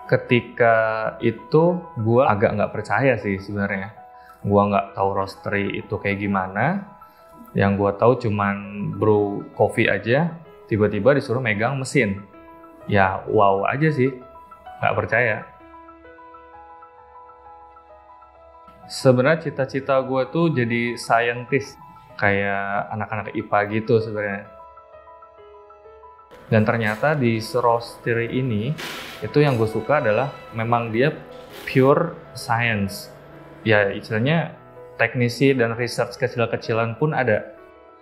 Ketika itu gue agak nggak percaya sih sebenarnya. Gue nggak tahu roastery itu kayak gimana. Yang gue tahu cuman brew coffee aja, tiba-tiba disuruh megang mesin. Ya wow aja sih, nggak percaya. Sebenarnya cita-cita gue tuh jadi scientist, kayak anak-anak IPA gitu sebenarnya. Dan ternyata di roastery ini, itu yang gue suka adalah memang dia pure science. Ya istilahnya teknisi dan research kecil-kecilan pun ada.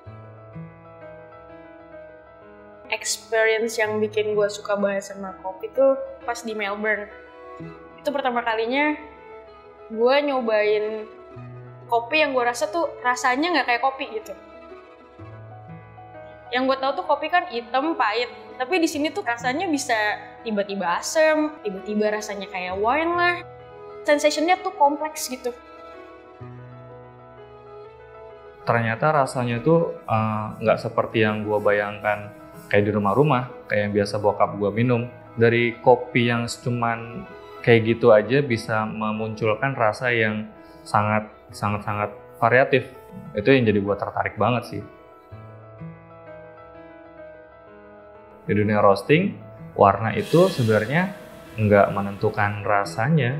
Experience yang bikin gue suka banget sama kopi tuh pas di Melbourne. Itu pertama kalinya gue nyobain kopi yang gue rasa tuh rasanya nggak kayak kopi gitu. Yang gue tahu tuh kopi kan hitam, pahit. Tapi di sini tuh rasanya bisa tiba-tiba asem, tiba-tiba rasanya kayak wine lah. Sensasinya tuh kompleks gitu. Ternyata rasanya tuh nggak seperti yang gue bayangkan kayak di rumah-rumah, kayak yang biasa bokap gue minum. Dari kopi yang cuman kayak gitu aja bisa memunculkan rasa yang sangat variatif. Itu yang jadi gue tertarik banget sih. Di dunia roasting, warna itu sebenarnya nggak menentukan rasanya.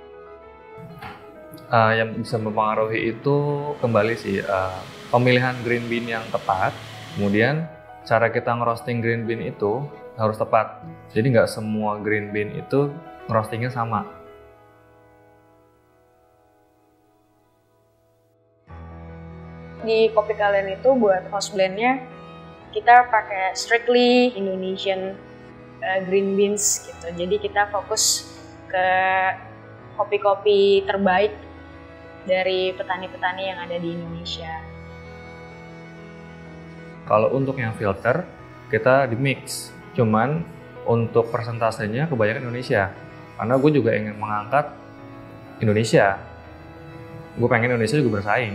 Yang bisa mempengaruhi itu kembali sih pemilihan green bean yang tepat. Kemudian cara kita ngerosting green bean itu harus tepat. Jadi nggak semua green bean itu ngerostingnya sama. Di Kopikalyan itu buat house blendnya kita pakai strictly Indonesian green beans gitu. Jadi kita fokus ke kopi-kopi terbaik dari petani-petani yang ada di Indonesia. Kalau untuk yang filter, kita di mix. Cuman untuk persentasenya kebanyakan Indonesia. Karena gue juga ingin mengangkat Indonesia. Gue pengen Indonesia juga bersaing.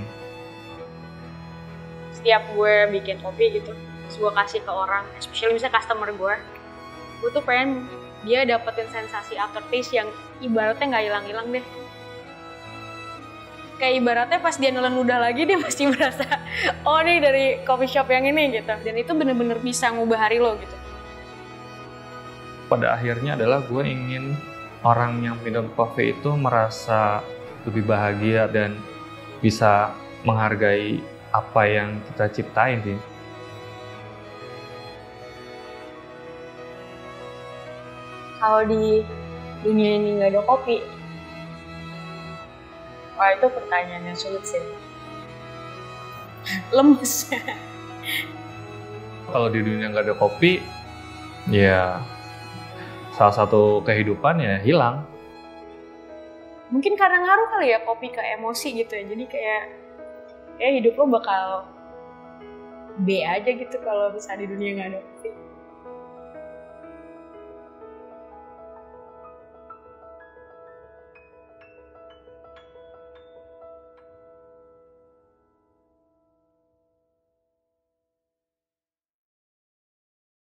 Setiap gue bikin kopi gitu, terus gue kasih ke orang, especially misalnya customer gue tuh pengen dia dapetin sensasi aftertaste yang ibaratnya nggak hilang-hilang deh. Kayak ibaratnya pas dia nelen ludah lagi dia masih merasa oh nih dari coffee shop yang ini gitu. Dan itu bener-bener bisa ngubah hari lo gitu. Pada akhirnya adalah gue ingin orang yang minum kopi itu merasa lebih bahagia dan bisa menghargai apa yang kita ciptain sih. Kalau di dunia ini nggak ada kopi, wah itu pertanyaan yang sulit sih. Lemes. Kalau di dunia nggak ada kopi, ya salah satu kehidupan ya hilang. Mungkin karena ngaruh kali ya kopi ke emosi gitu ya. Jadi kayak hidup lo bakal B aja gitu kalau misalnya di dunia nggak ada kopi.